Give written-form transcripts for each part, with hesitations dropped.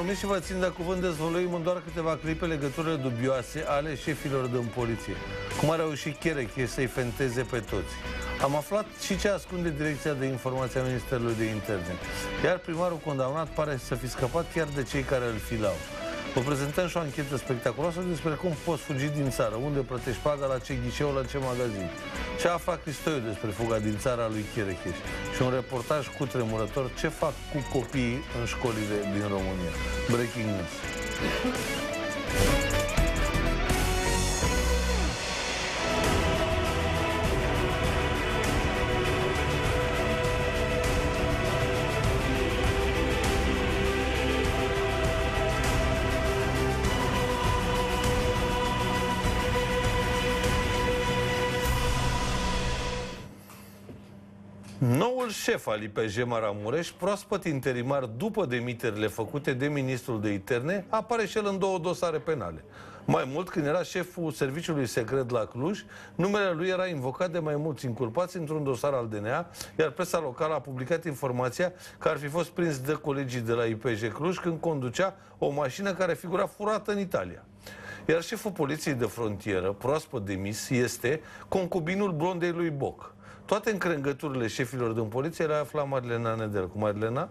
numit și vă țin de cuvânt, dezvăluim în doar câteva clipe legăturile dubioase ale șefilor din poliție. Cum a reușit Cherecheș să-i fenteze pe toți. Am aflat și ce ascunde Direcția de Informație a Ministerului de Interne. Iar primarul condamnat pare să fi scăpat chiar de cei care îl filau. Vă prezentăm și o anchetă spectaculoasă despre cum poți fugi din țară, unde plătești paga, la ce ghișeu, la ce magazin. Ce a aflat Cristoiu despre fuga din țara lui Cherecheș. Și un reportaj cutremurător ce fac cu copiii în școlile din România. Breaking news. Noul șef al IPJ Maramureș, proaspăt interimar după demiterile făcute de ministrul de interne, apare și el în 2 dosare penale. Mai mult, când era șeful serviciului secret la Cluj, numele lui era invocat de mai mulți inculpați într-un dosar al DNA, iar presa locală a publicat informația că ar fi fost prins de colegii de la IPJ Cluj când conducea o mașină care figura furată în Italia. Iar șeful poliției de frontieră, proaspăt demis, este concubinul blondei lui Boc. Toate încrengăturile șefilor din poliție le afla Marilena Nedel. Cu Marilena?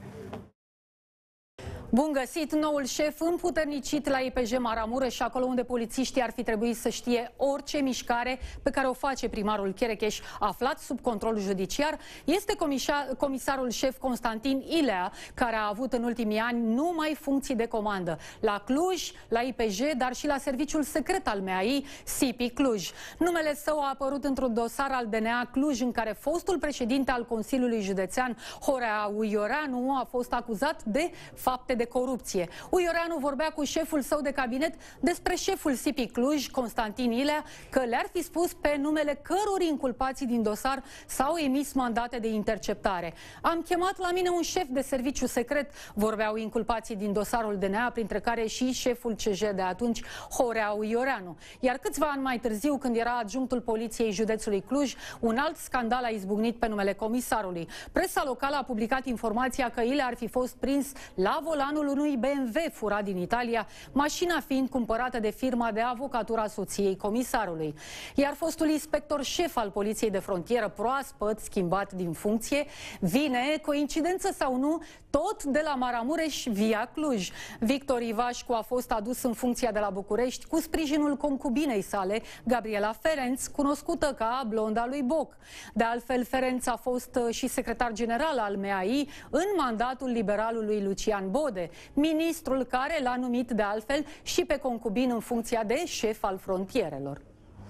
Bun găsit, noul șef împuternicit la IPJ Maramureș, acolo unde polițiștii ar fi trebuit să știe orice mișcare pe care o face primarul Cherecheș, aflat sub control judiciar, este comisarul șef Constantin Ilea, care a avut în ultimii ani numai funcții de comandă la Cluj, la IPJ, dar și la serviciul secret al MEAI, SIPI Cluj. Numele său a apărut într-un dosar al DNA Cluj, în care fostul președinte al Consiliului Județean, Horea Uioreanu, a fost acuzat de fapte de corupție. Uioreanu vorbea cu șeful său de cabinet despre șeful SIPI Cluj, Constantin Ilea, că le-ar fi spus pe numele căror inculpații din dosar s-au emis mandate de interceptare. Am chemat la mine un șef de serviciu secret, vorbeau inculpații din dosarul DNA, printre care și șeful CJ de atunci, Horea Uioreanu. Iar câțiva ani mai târziu, când era adjunctul poliției județului Cluj, un alt scandal a izbucnit pe numele comisarului. Presa locală a publicat informația că Ilea ar fi fost prins la volanul unui BMW furat din Italia, mașina fiind cumpărată de firma de avocatură a soției comisarului. Iar fostul inspector șef al poliției de frontieră, proaspăt schimbat din funcție, vine, coincidență sau nu, tot de la Maramureș via Cluj. Victor Ivașcu a fost adus în funcția de la București cu sprijinul concubinei sale, Gabriela Ferenț, cunoscută ca blonda lui Boc. De altfel, Ferenț a fost și secretar general al MEAI în mandatul liberalului Lucian Bode, ministrul care l-a numit de altfel și pe concubin în funcția de șef al frontierelor.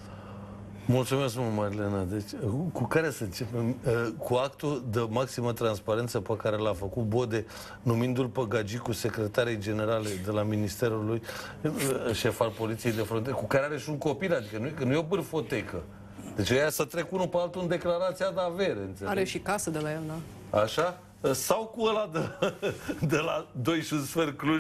Mulțumesc mult, Marilena. Deci, cu care să începem? Cu actul de maximă transparență pe care l-a făcut Bode, numindu-l pe Gagicu secretarei generale de la Ministerul lui, șef al Poliției de Frontieră, cu care are și un copil, adică nu e o bârfotecă. Deci ea să trec unul pe altul în declarația de avere, înțeleg? Are și casă de la el, da? Așa? Sau cu ăla de la 2 și un sfert Cluj,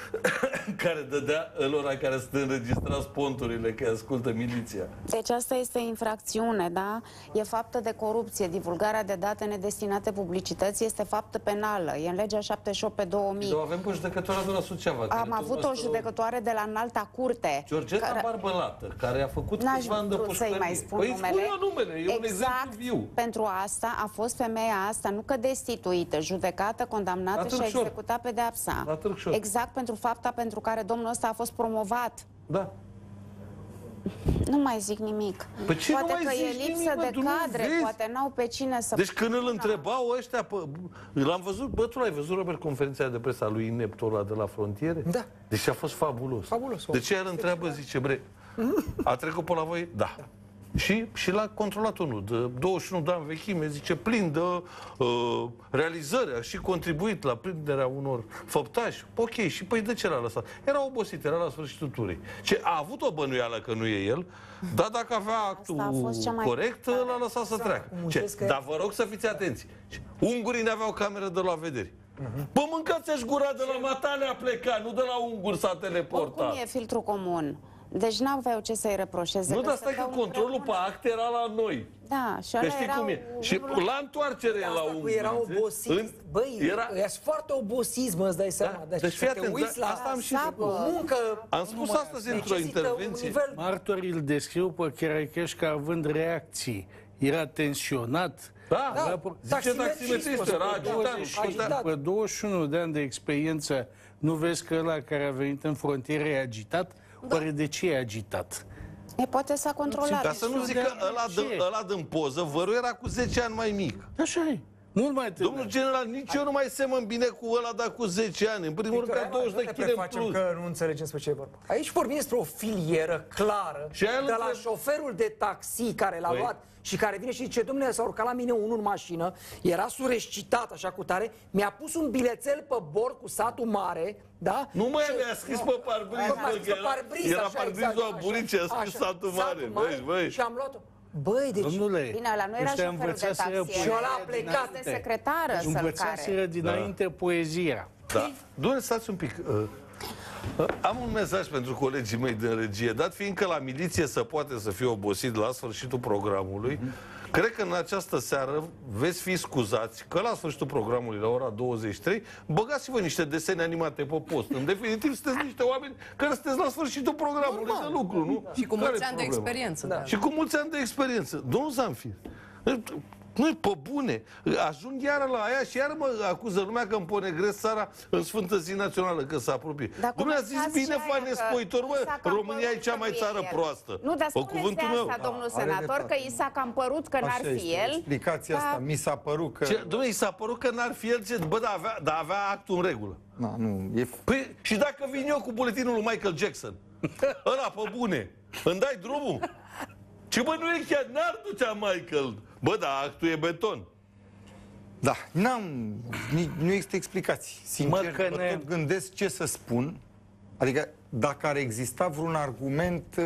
care dădea ălora care sunt înregistrați ponturile, că ascultă miliția. Deci asta este infracțiune, da? E faptă de corupție. Divulgarea de date nedestinate publicității este faptă penală. E în legea 78 pe 2000. Dar avem pe judecătoarea de la Suceava. Am avut o judecătoare de la Înalta Curte. Georgeta Barbălată, care a făcut câțiva ani de pușcărie. Să-i mai spun păi numele. Numele, e un exemplu viu. Pentru asta a fost femeia asta, nu că destituită, judecată, condamnată și a executat pedeapsa. Exact pentru fapta pentru care domnul ăsta a fost promovat. Da. Nu mai zic nimic. Păi poate că e lipsă de cadre, poate n-au pe cine să... Deci când îl întrebau ăștia, l-am văzut, bă, tu l-ai văzut, Robert, conferința de presă a lui Ineptul ăla de la frontiere? Da. Deci a fost fabulos. Fabulos. De ce el întreabă, zice, bre, a trecut pe la voi? Da. Și l-a controlat unul de 21 de ani vechime, zice, plin de realizări, a și contribuit la prinderea unor făptași. Ok, și păi de ce l-a lăsat? Era obosit, era la sfârșitul turii. Ce a avut o bănuială că nu e el, dar dacă avea actul corect, l-a lăsat să treacă. Dar vă rog să fiți atenți. Ungurii n-aveau cameră de la vederi. Bă, mâncați-și gura de la Matale a plecat, nu de la unguri s-a teleportat. Oricum e filtru comun. Deci n-aveau ce să-i reproșeze. Nu, dar stai că controlul pe acte era la noi. Da, și că știi cum e. Și la întoarcere la un... Era obosit. Băi, ești foarte obosiți, mă, îți dai seama. Deci fii atent, asta am și muncă. Am spus astăzi într-o intervenție. Martorii îl descriu pe Cherecheș ca având reacții. Era tensionat. Da, zice taximetristul, era agitat. Pe 21 de ani de experiență, nu vezi că ăla care a venit în frontieră e agitat? Oare de ce e agitat? Poate s-a controlat. Ca să nu zic că ăla din poză, vărul era cu 10 ani mai mic. Așa e. Mult mai tânăr. Domnul general, nici eu nu mai semăn bine cu ăla, dar cu 10 ani. În primul rând, ca 20 de kg în plus. Că nu înțelegem despre ce e vorba. Aici vorbim despre o filieră clară de la șoferul de taxi care l-a luat și care vine și zice, domnule, s-a urcat la mine unul în mașină, era surescitat așa cu tare, mi-a pus un bilețel pe bord cu satul mare, da? Nu mai mi-a scris pe parbriz, era parbrizul a burit și a scris satul mare. Și am luat-o. Băi, deci... Domnule, bine, ăla nu era șoferul de taxi, și ăla a plecat de secretară să-l învățaseră dinainte poezia. Da. Doamne, stați un pic. Am un mesaj pentru colegii mei din regie. Dat fiindcă la miliție se poate să fie obosit la sfârșitul programului, cred că în această seară veți fi scuzați că la sfârșitul programului, la ora 23, băgați-vă niște desene animate pe post. În definitiv, sunteți niște oameni care sunteți la sfârșitul programului de lucru, nu? Și cu mulți ani de experiență. Da. Și cu mulți ani de experiență. Domnul Zanfir, nu, pe bune. Ajung iară la aia și iară mă acuză lumea că îmi ponegresc țara în Sfântă Zi Națională, că se apropie. Dumnezeu a zis bine, fane spoitor, mă, România e cea mai țară proastă. Nu, dar spuneți de asta, domnul senator, că i s-a cam părut că n-ar fi el. Explicația asta, mi s-a părut că... Dom'le, i s-a părut că n-ar fi el, bă, dar avea actul în regulă. Păi, și dacă vin eu cu buletinul lui Michael Jackson, ăla, pe bune, îmi dai drumul? Ce bă, nu e chiar, n-ar ducea Michael. Bă, dar actul e beton. Da, nu există explicații. Sincer, tot gândesc ce să spun. Adică, dacă ar exista vreun argument,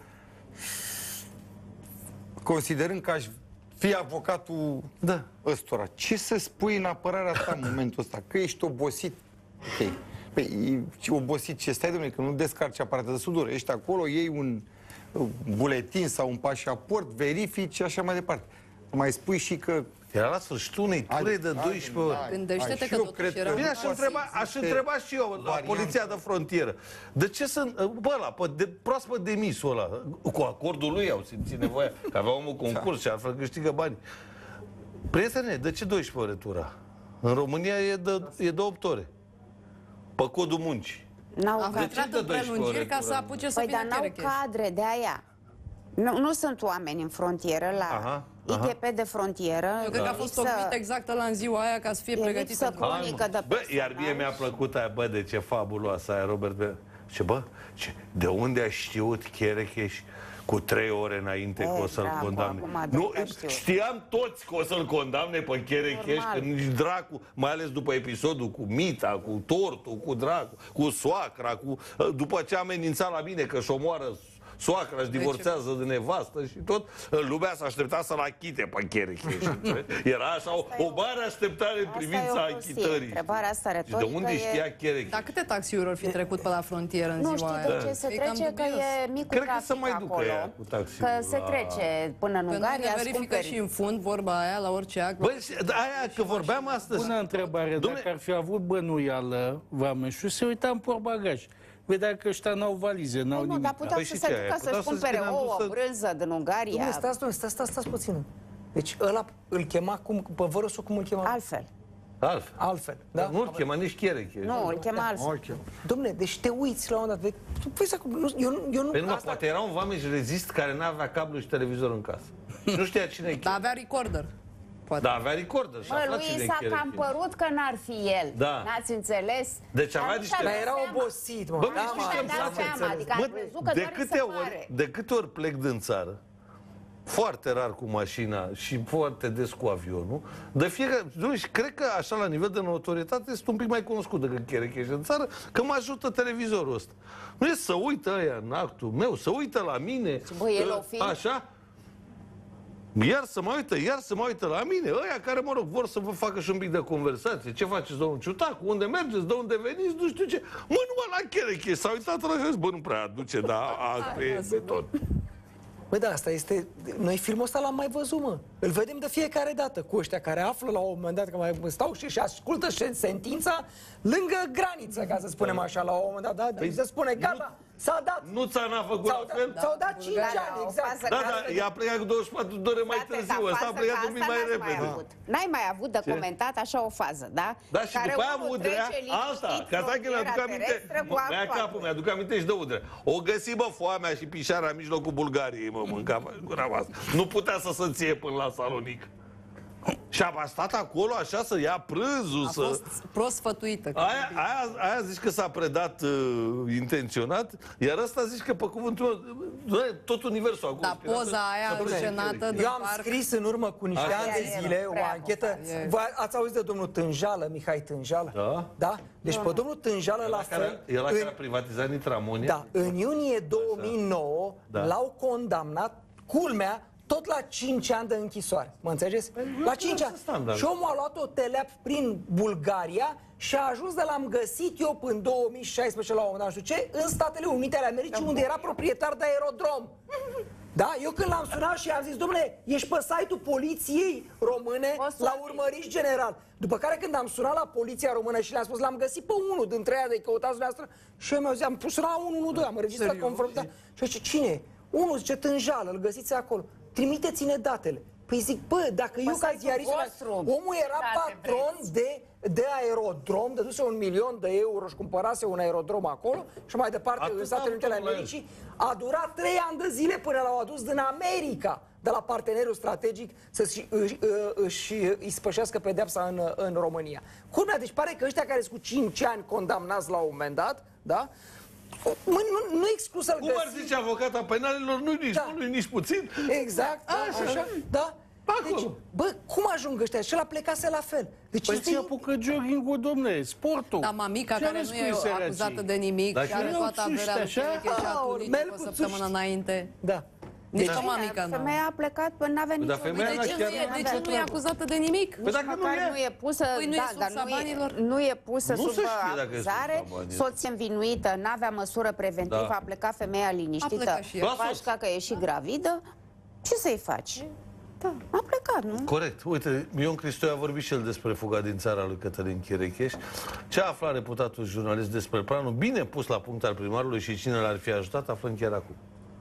considerând că aș fi avocatul ăstora, ce să spui în apărarea ta în momentul ăsta? Că ești obosit. Ok. Păi, obosit ce stai, domnule, că nu descarci aparate de sudură. Ești acolo, iei un buletin sau un pașaport, verifici și așa mai departe. Mai spui și că... Era la sfârșitul unei ture de 12 ore. Gândește-te că totuși era... Bine, aș întreba și eu la poliția de frontieră. De ce să... Bă, ăla, proaspăt demisul ăla, cu acordul lui au simțit nevoia, că avea omul concurs și altfel câștigă bani. Prietene, de ce 12 ore tura? În România e de 8 ore. Pe codul muncii. Am intrat în prelungiri ca să apuce să vină Cherecheș. Păi, dar n-au cadre de aia. Nu sunt oameni în frontieră la ITP de frontieră. Eu cred că a fost ocupit exact la în ziua aia ca să fie pregătită. Bă, iar mie mi-a plăcut aia, bă, de ce fabuloasă aia, Robert. Și bă, de unde a știut Cherecheș cu 3 ore înainte că o să-l condamne? Nu, știam toți că o să-l condamne pe Cherecheș, că nici dracu, mai ales după episodul cu Mita, cu tortul, cu dracu, cu soacra, după ce a amenințat la mine că și omoară soacra, își divorțează de nevastă și tot, lumea s-a așteptat să-l achite pe Cherecheș. Era așa o mare așteptare în privința achitării. Și de unde știa Cherecheș? Dar câte taxiuri ar fi trecut pe la frontieră în ziua aia? Nu știu de ce se trece, că e micul trafic acolo. Că se trece până în Ungaria. Când verifică și în fund vorba aia la orice act. Băi, aia că vorbeam astăzi. Bună întrebare. Dacă ar fi avut bănuială, vameșul, se uita în portbagaj. Vedea că ăștia n-au valize, n-au nimic. Dar puteau să se ducă să-și cumpere ouă, brânză din Ungaria. Stați puțin. Deci ăla îl chema pe vărăsul cum îl chema? Altfel. Da? Nu îl chema nici Cherecheș. Nu, îl chema altfel. Dom'le, deci te uiți la un dat. Eu nu... Păi nu, poate era un vameș rezist care n-avea cablu și televizor în casă. Nu știa cine e. Dar avea recorder. Da, avea recorder. Lui s-a cam părut că n-ar fi el. Da. N-ați înțeles? Deci avea niște... Dar era obosit, mă. Bă, de câte ori plec din țară, foarte rar cu mașina și foarte des cu avionul, de fiecare... Și cred că așa, la nivel de notorietate, este un pic mai cunoscut decât Cherecheș în țară, că mă ajută televizorul ăsta. Nu e să uită ăia în actul meu, să uită la mine, bă, el o fi... așa... Iar să mă uită la mine, ăia care, mă rog, vor să vă facă și un pic de conversație. Ce faceți, domnul Ciutacu? Unde mergeți? De unde veniți? Nu știu ce. Mă, numai la Chereche. S-a uitat la și bă, nu prea aduce, dar pe tot. Bă, da, asta este... Noi filmul ăsta l-am mai văzut, mă. Îl vedem de fiecare dată cu ăștia care află la un moment dat că mai stau și ascultă sentința lângă graniță, ca să spunem așa, la un moment dat. Da, se spune, gata, s-a dat. Nu ți-a făcut la fel? S-au dat 5 ani, exact. Da, ea a plecat cu 24 de ore mai târziu, ăsta a plecat un pic mai repede. N-ai mai avut de comentat așa o fază, da? Da, și după aia Udrea, asta, ca să mi-aduc aminte, mi-aduc aminte și de Udrea. O găsi, bă, foamea și pișarea în mijlocul Bulgariei, mă, mânca gura voastră. Nu putea să se ție până la Salonic. Și a stat acolo așa să ia prânzul, a fost prost sfătuită. Aia zici că s-a predat intenționat, iar ăsta zici că pe cuvântul tot universul acolo. Da, poza aia rușenată. Eu am scris în urmă cu niște ani de zile o anchetă. Ați auzit de domnul Tânjală, Mihai Tânjală? Da. Da? Deci pe domnul Tânjală la fel... El care a privatizat Nitramonia? Da, în iunie 2009 l-au condamnat, culmea, tot la 5 ani de închisoare. Mă înțelegeți? La 5 ani. Și omul a luat o teleap prin Bulgaria și a ajuns de l-am găsit eu până în 2016 la un moment dat, nu știu ce, în Statele Unite ale Americii, unde era proprietar de aerodrom. Da? Eu când l-am sunat și am zis, domnule, ești pe site-ul poliției române la urmăriș general. După care când am sunat la poliția română și le-am spus, l-am găsit pe unul dintre aia de căutați noastră, și eu mi-au zis, am pus la 112, am înregistrat confruntat. Și eu zice, cine? Unul zice, Tânjală, îl găsiți acolo. Trimiteți-ne datele. Păi zic, bă, dacă eu ca ziarist, omul era patron de aerodrom, dăduse 1 milion de euro și cumpărase un aerodrom acolo și mai departe în Statele Unite ale Americii. A durat 3 ani de zile până l-au adus din America, de la partenerul strategic, să își ispășească pedeapsa în România. Culmea, deci pare că ăștia care sunt cu 5 ani condamnați la un moment dat, da? Nu exclus să-l găsim. Cum ar zice avocata penalilor, nu nici puțin. Exact, așa, da. Deci, bă, cum ajung ăștia? Și ăla plecase la fel. Deci păi ce apucă jogging-ul, domne, sportul. Da, mamica care nu e acuzată de nimic, și are toată averea lui Chereche și a turit o săptămână înainte. Da. Nici o mamica nu. Femeia a plecat până n-avea nicio... De ce nu e acuzată de nimic? Păi dacă nu e pusă, nu e pusă sub acuzare, soția învinuită, n-avea măsură preventivă, a plecat femeia liniștită, pașca că e și gravidă, ce să-i faci? Da, a plecat, nu? Corect. Uite, Ion Cristoi a vorbit și el despre fuga din țara lui Cătălin Cherecheș. Ce a aflat reputatul jurnalist despre planul bine pus la punct al primarului și cine l-ar fi ajutat, aflăm chiar acum.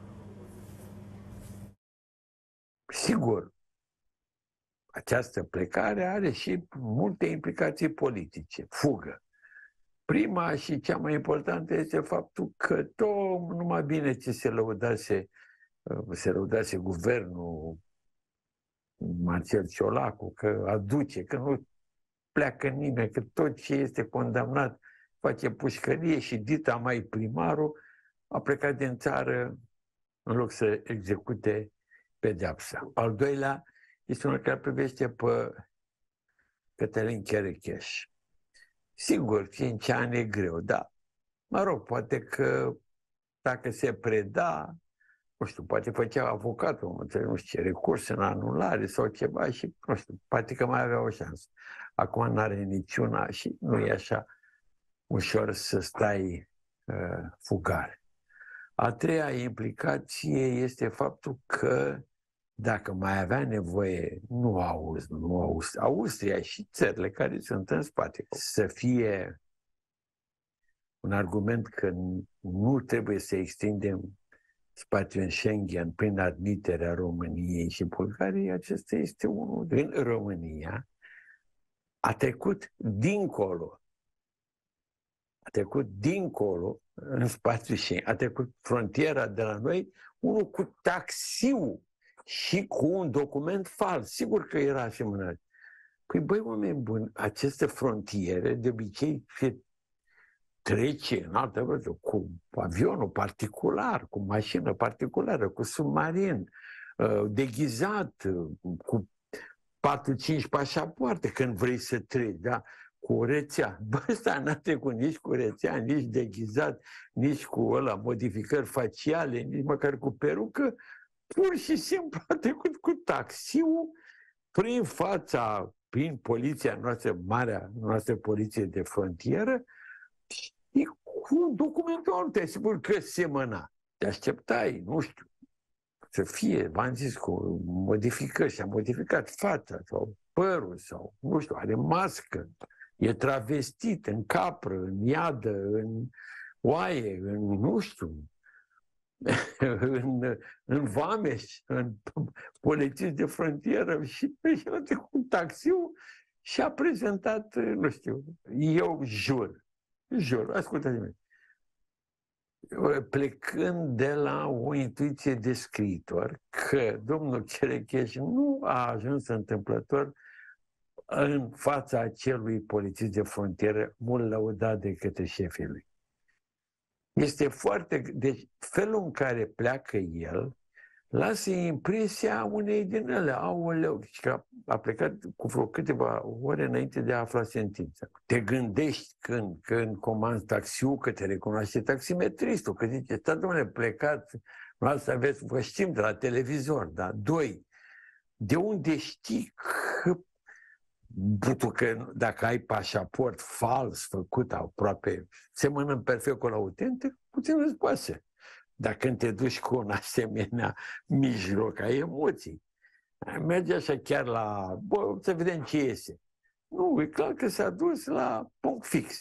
Sigur, această plecare are și multe implicații politice, fugă. Prima și cea mai importantă este faptul că tot numai bine ce se lăudase guvernul Marcel Ciolacu, că aduce, că nu pleacă nimeni, că tot ce este condamnat face pușcărie și dita mai primarul a plecat din țară în loc să execute pedeapsa. Al doilea este unul care privește pe Cătălin Cherecheș. Sigur, 5 ani e greu, dar, mă rog, poate că dacă se preda, nu știu, poate făcea avocatul, nu știu ce, recurs în anulare sau ceva și, nu știu, poate că mai avea o șansă. Acum n-are niciuna și nu e așa ușor să stai fugar. A treia implicație este faptul că dacă mai avea nevoie, Austria și țările care sunt în spate, să fie un argument că nu trebuie să extindem spațiul în Schengen prin admiterea României și Bulgariei, acesta este unul din România. A trecut dincolo în spațiul Schengen, a trecut frontiera de la noi, unul cu taxiul și cu un document fals. Sigur că era asemănare. Păi, băi, oameni buni, aceste frontiere de obicei se trece în altă vreo cu avionul particular, cu mașină particulară, cu submarin, deghizat, cu 4-5 pașapoarte când vrei să treci, da? Cu o rețea. Bă, ăsta n-a trecut nici cu rețea, nici deghizat, nici cu ăla modificări faciale, nici măcar cu perucă. pur și simplu a trecut cu taxiul prin poliția noastră, marea noastră poliție de frontieră, și cu documentul ăla, sigur că semăna. Te așteptai, nu știu, să fie, v-am zis, cu modificări, și-a modificat fața sau părul sau, nu știu, are mască, e travestit în capră, în iadă, în oaie, în, nu știu, în Vameș, în polițiști de frontieră și a trecut taxiul și a prezentat, nu știu, eu jur, ascultați-mă, plecând de la o intuiție de scriitor că domnul Cherecheș nu a ajuns întâmplător în fața acelui polițist de frontieră mult lăudat de către șefii lui. Este foarte... Deci, felul în care pleacă el lasă impresia unei din ele. Aoleu, și că a plecat cu vreo câteva ore înainte de a afla sentința. Te gândești când comanzi taxiul, că te recunoaște taximetristul, că zice, stai, domnule, plecat, nu să aveți, vă știm de la televizor, da? 2. De unde știi că dacă ai pașaport fals făcut aproape, semănăm perfect cu autentic, puțin îți poate. Dar când te duci cu un asemenea mijloc, ai emoții. Merge așa chiar la... Bă, să vedem ce iese. Nu, e clar că s-a dus la punct fix.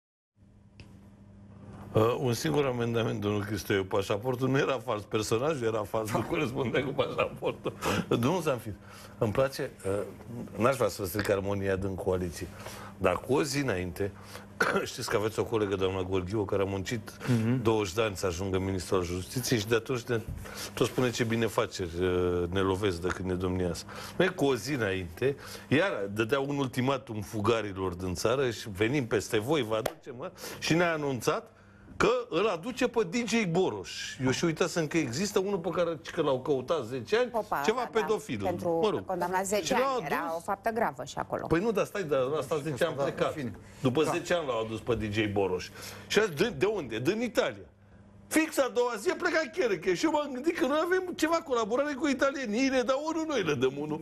Un singur amendament, domnul Cristoiu. Pașaportul nu era fals, personajul era fals, nu corespundea cu pașaportul. Domnul Zanfir, îmi place, n-aș vrea să vă stric armonia din coaliție, dar cu o zi înainte, știți că aveți o colegă, doamna Gorghiu, care a muncit 20 de ani să ajungă ministrul al Justiției și de atunci tot spune ce binefaceri ne lovesc de când ne domniază. Noi cu o zi înainte, iar dădea un ultimatum fugarilor din țară și venim peste voi, vă aducem, și ne-a anunțat că îl aduce pe DJ Boroș. Eu și uitasem că există unul pe care l-au căutat 10 ani, ceva pedofil. Pentru condamnat 10 ani, era o faptă gravă și acolo. Păi nu, dar stai, dar asta 10 ani plecat. După 10 ani l-au adus pe DJ Boroș. Și azi, de unde? Din Italia. Fix a doua zi a plecat Chereche și eu m-am gândit că noi avem ceva colaborare cu italienii. Ei ne dau unul, noi le dăm unul.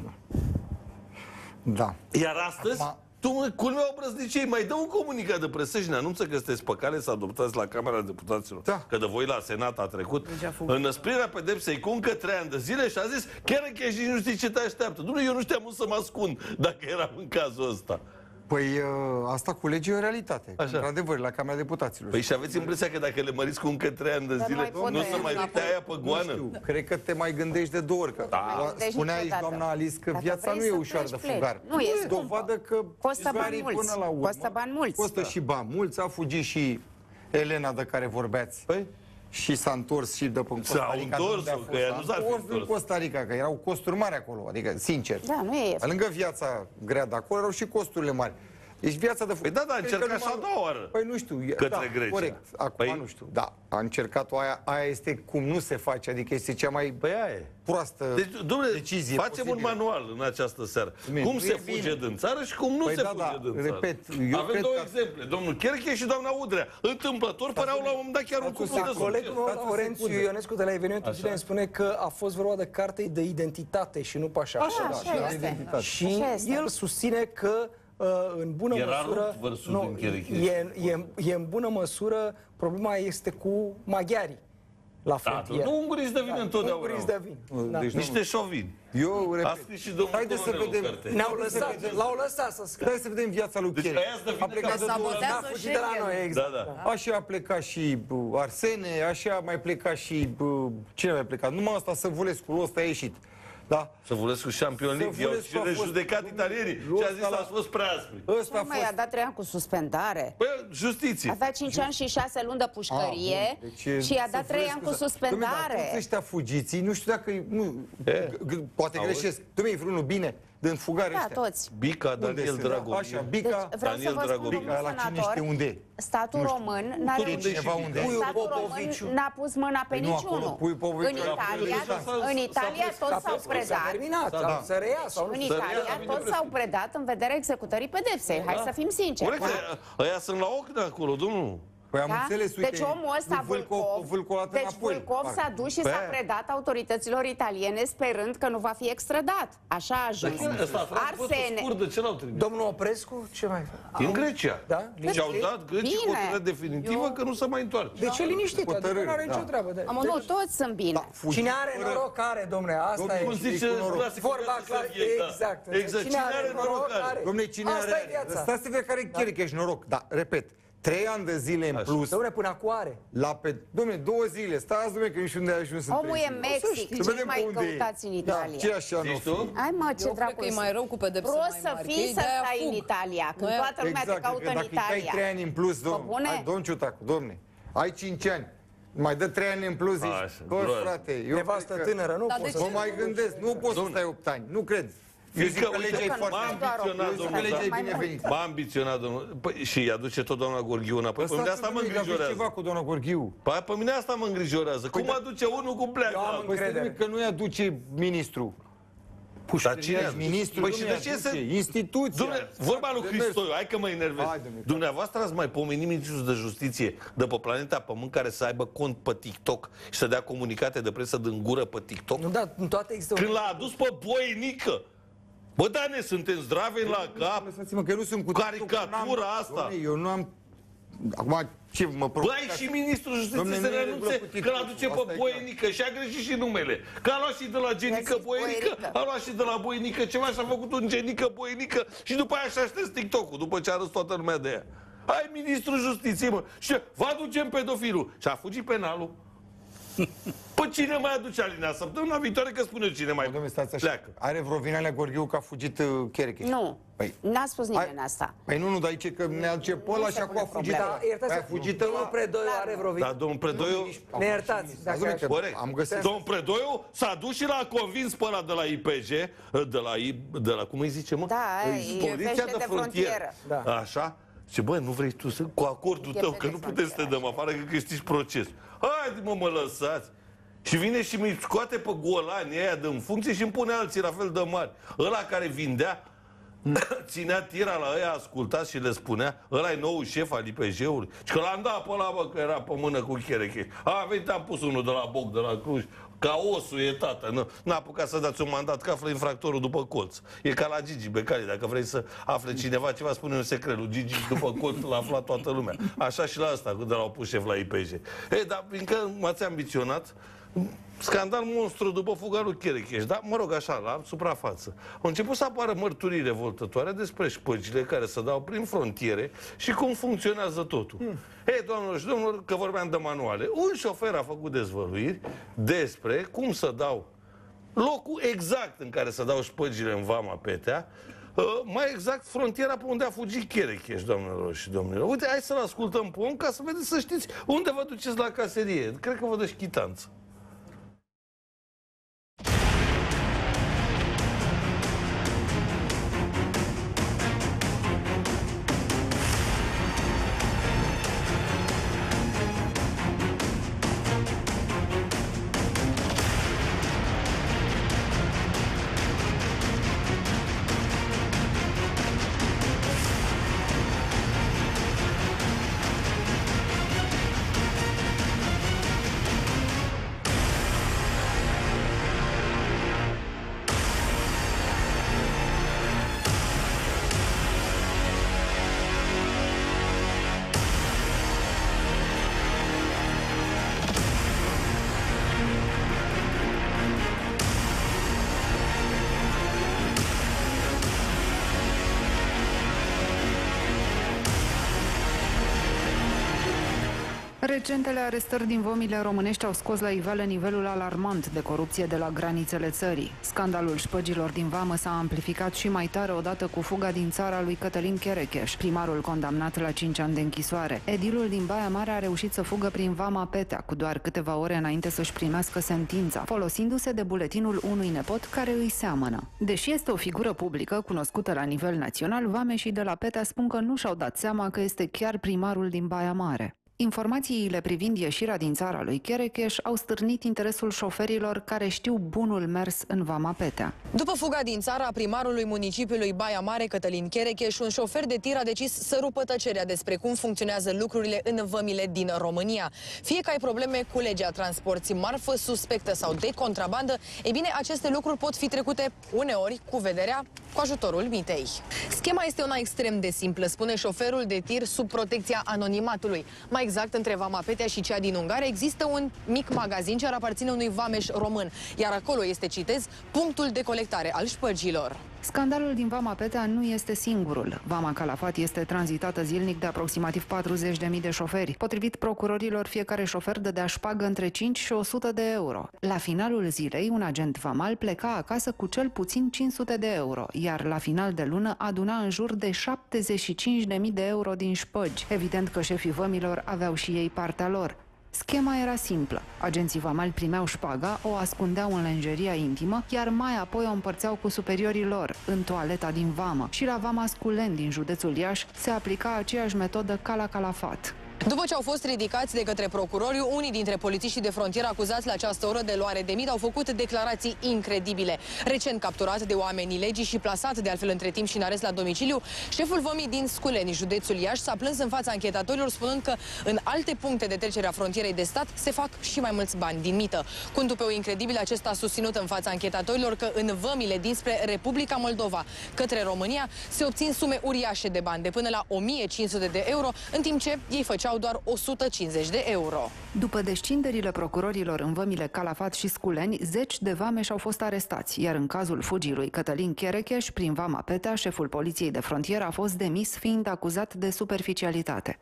Da. Iar astăzi... Culmea obrăznicei, mai dă un comunicat de presă și ne anunță că sunteți pe cale să adoptați la Camera Deputaților. Da. Că de voi la Senat a trecut înăsprirea pedepsei cu încă 3 ani de zile și a zis chiar că ești nu știi ce te așteaptă. Dom'le, eu nu știam unde să mă ascund dacă eram în cazul ăsta. Păi asta cu legea e o realitate. Într-adevăr, la Camera Deputaților. Păi și aveți impresia că dacă le măriți cu încă 3 ani de zile, nu să mai uite aia pe goană? Nu știu, cred că te mai gândești de 2 ori. Că spunea aici doamna Alice că viața nu e ușoară de fugar. Nu e dovadă că costă bani mulți. Costă bani mulți. Costă și bani mulți. A fugit și Elena de care vorbeați. Păi? Și s-a întors și după în Costa Rica. S-a întors în Costa Rica, că erau costuri mari acolo, adică, sincer. Da, nu e. Lângă viața grea de acolo erau și costurile mari. Deci viața de Păi da, dar a încercat și a doua oară. Păi nu știu. Către Grecia. Corect. Acum nu știu. Da, a încercat-o aia este cum nu se face, adică este cea mai proastă decizie facem un manual în această seară. Cum se fuge din țară și cum nu se fuge din țară. Repet, avem două exemple, domnul Cherche și doamna Udrea. Întâmplător păreau la un moment dat chiar un cuplu de colegul meu, Laurențiu Ionescu, de la evenimentul zilei, îmi spune că a fost vorba de cartei de identitate și nu pașaport. Și el susține că în bună măsură, e în bună măsură, problema este cu maghiarii la frontieră. Nu ungurii de vin întotdeauna. Ungurii de vin. Niște șovini. Eu repet. Haideți să vedem. L-au lăsat să scrie. Hai să vedem viața lui Cherche. A plecat a fugit de la noi, exact. Așa a plecat și Arsene, așa a mai plecat și cine a mai plecat? Numai asta, Săvulescu, ăsta a ieșit. Da. Săvulescu șampion League, i-au și rejudecat italienii și a zis că a fost prea aspri. Nu mai a dat 3 ani cu suspendare. Păi, justiție. A dat 5 ani și 6 luni de pușcărie și i-a dat 3 ani cu suspendare. Toți ăștia fugiții, nu știu dacă... Poate greșesc. Dom'le, e vreunul bine? Din fugare ăștia. Da, toți. Bica, Daniel Dragoviu. Așa, Bica, Daniel Dragoviu. La cine știe unde? Statul român n-a pus mâna pe niciunul. În Italia toți s-au predat. În Italia toți s-au predat în vederea executării pedepsei. Hai să fim sinceri. Ăia sunt la ochi de acolo, domnul. Păi am înțeles, uite, deci omul ăsta, Vulcov s-a dus și s-a predat autorităților italiene sperând că nu va fi extradat. Așa a ajuns. Arsene. Domnul Oprescu, ce mai face? În Grecia. Da? Și-au dat grecii hotărârea definitivă că nu se mai întoarce. Deci e liniștit, adică nu are nicio treabă. Nu, toți sunt bine. Cine are noroc are, domne, asta e. Cum zice vorba clar, exact. Cine are noroc are. Dom'le, cine are... Stați să vedem care e Chiricheș noroc. Dar, repet, 3 ani de zile în plus. Dom'le, până acum are. Dom'le, 2 zile. Stați, dom'le, că nu știu unde a ajuns. Omul e Mexic. Ce mai căutați în Italia? Ce așa nu fi? Hai mă, ce dracu e mai rău cu pedepse mai mari. Prost să fii să stai în Italia, când toată lumea te caută în Italia. Dacă îi dai 3 ani în plus, domn Ciutacu, domne, ai 5 ani. Mai dă 3 ani în plus, zici, frate, eu nevastă tânără, nu pot să... Mă mai gândesc, nu poți să stai 8 ani, nu cred. Eu zic că legea e foarte m-a ambiționat, domnul. Păi, și îi aduce tot doamna Gorghiu înapoi. Pe mine asta mă îngrijorează. Ceva cu doamna Gorghiu. Păi, pe mine asta mă îngrijorează. Cum aduce unul, cum pleacă? Păi, că nu-i aduce ministru. Dar cine ministrul? Păi și de ce se... Instituția. Vorba lui Cristoiu, hai că mă enervez. Dumneavoastră ați mai pomenit ministrul de justiție de pe planeta Pământ care să aibă cont pe TikTok și să dea comunicate de presă din gură pe TikTok? Nu, dar în toate există... Când l-a adus pe Boinică. Bă, da, ne suntem zdraveni la cap. Lăsați-mă că nu sunt cu caricatura asta. Eu nu am... Acum, ce mă provocați? Băi, și ministrul justiției să renunțe că l-aduce pe Boinică și a greșit și numele. Că a luat și de la Genică Boinică, a luat și de la Boinică ceva și a făcut un Genică Boinică și după aia și-a șters TikTok-ul, după ce a râs toată lumea de ea. Hai, ministrul justiției, mă, și vă aducem pedofilul. Și a fugit penalul. Păi cine mai aduce Alina? Săptămâna viitoare că spune cine mai pleacă. Are vreo vină Alea Gorghiu că a fugit Chiricheș? Nu, n-a spus nimeni asta. Păi nu, dar aici că ne aduce pe ăla și acum a fugit ăla. Iertați, domnul Predoiu are vreo vină. Da, domnul Predoiu... Ne iertați. Am găsit. Domnul Predoiu s-a dus și l-a convins pe ăla de la IPJ, de la cum îi zice, mă? Da, Poliția de frontieră. Așa? Și bă, nu vrei tu să, cu acordul tău, că nu putem să te dăm afară, că câștigi proces. Haide, mă lăsați. Și vine și mi scoate pe golanii aia din funcție și îmi pune alții la fel de mari. Ăla care vindea, ținea tira la ăia, ascultați și le spunea, ăla e nou șef al IPJ-ului. Și că l-am dat pe ăla, bă, că era pe mână cu Chiricheș. A venit, am pus unul de la Boc, de la Cluj. Ca osul e tată, n-a apucat să dați un mandat, că află infractorul după colț. E ca la Gigi Becali, dacă vrei să afle cineva ceva, spune un secret lui Gigi și după colț l-a aflat toată lumea. Așa și la asta, când l-au pus șef la IPJ. Dar fiindcă m-ați ambiționat, scandal monstru după fuga lui Chiricheș, dar mă rog așa, la suprafață. Au început să apară mărturii revoltătoare despre șpăgile care se dau prin frontiere și cum funcționează totul. Doamnelor și domnilor, că vorbeam de manuale, un șofer a făcut dezvăluiri despre cum să dau locul exact în care să dau șpăgile în Vama Petea, mai exact frontiera pe unde a fugit Chiricheș, doamnelor și domnilor. Uite, hai să-l ascultăm pe om ca să vedeți, să știți unde vă duceți la caserie. Cred că vă dă și chitanță. Recentele arestări din vămile românești au scos la iveală nivelul alarmant de corupție de la granițele țării. Scandalul șpăgilor din vamă s-a amplificat și mai tare odată cu fuga din țara lui Cătălin Chiricheș, primarul condamnat la 5 ani de închisoare. Edilul din Baia Mare a reușit să fugă prin Vama Petea, cu doar câteva ore înainte să-și primească sentința, folosindu-se de buletinul unui nepot care îi seamănă. Deși este o figură publică, cunoscută la nivel național, vameșii de la Petea spun că nu și-au dat seama că este chiar primarul din Baia Mare. Informațiile privind ieșirea din țara lui Cherecheș au stârnit interesul șoferilor care știu bunul mers în Vama Petea. După fuga din țara primarului municipiului Baia Mare, Cătălin Cherecheș, un șofer de tir a decis să rupă tăcerea despre cum funcționează lucrurile în vămile din România. Fie că ai probleme cu legea, transporti marfă suspectă sau de contrabandă, ei bine, aceste lucruri pot fi trecute uneori cu vederea, cu ajutorul mitei. Schema este una extrem de simplă, spune șoferul de tir sub protecția anonimatului. Mai exact, între Vama Petea și cea din Ungaria există un mic magazin ce ar aparține unui vameș român, iar acolo este, citez, punctul de colectare al șpăgilor. Scandalul din Vama Petea nu este singurul. Vama Calafat este tranzitată zilnic de aproximativ 40.000 de șoferi. Potrivit procurorilor, fiecare șofer dădea șpagă între 5 și 100 de euro. La finalul zilei, un agent vamal pleca acasă cu cel puțin 500 de euro, iar la final de lună aduna în jur de 75.000 de euro din șpăgi. Evident că șefii vămilor aveau și ei partea lor. Schema era simplă. Agenții vamali primeau șpaga, o ascundeau în lenjeria intimă, iar mai apoi o împărțeau cu superiorii lor, în toaleta din vamă. Și la Vama Sculeni din județul Iași se aplica aceeași metodă ca la Calafat. După ce au fost ridicați de către procurori, unii dintre polițiștii de frontieră acuzați la această oră de luare de mit au făcut declarații incredibile. Recent capturat de oamenii legii și plasat de altfel între timp și în arest la domiciliu, șeful vămii din Sculeni, județul Iași, s-a plâns în fața anchetatorilor spunând că în alte puncte de trecere a frontierei de stat se fac și mai mulți bani din mită. Cu un tupeu incredibil, acesta a susținut în fața anchetatorilor că în vămile dinspre Republica Moldova către România se obțin sume uriașe de bani, de până la 1500 de euro, în timp ce ei făceau doar 150 de euro. După descinderile procurorilor în vămile Calafat și Sculeni, zeci de vameși au fost arestați, iar în cazul fugii lui Cătălin Cherecheș, prin Vama Petea, șeful poliției de frontieră a fost demis, fiind acuzat de superficialitate.